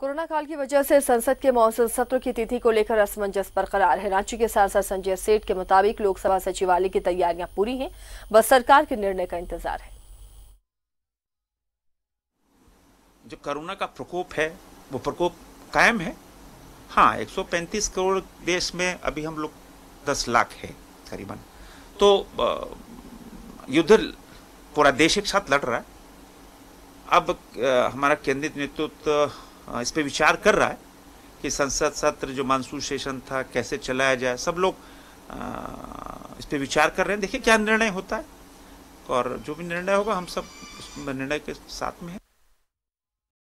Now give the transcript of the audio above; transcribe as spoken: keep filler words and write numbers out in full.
Corona काल की वजह से संसद के मौसम सत्र की तिथि को लेकर असमंजस बरकरार है। रांची के सांसद संजय सेठ के मुताबिक लोकसभा सचिवालय की तैयारियां पूरी हैं, बस सरकार के निर्णय का इंतजार है। जो कोरोना का प्रकोप है वो प्रकोप कायम है। हाँ, एक सौ पैंतीस करोड़ देश में अभी हम लोग दस लाख है करीबन, तो युद्ध पूरा देश एक साथ लड़ रहा है। अब हमारा केंद्रीय नेतृत्व इस पे विचार कर रहा है कि संसद सत्र जो मानसून सेशन था कैसे चलाया जाए। सब लोग इस पे विचार कर रहे हैं। देखिए क्या निर्णय होता है, और जो भी निर्णय होगा हम सब उस निर्णय के साथ में हैं।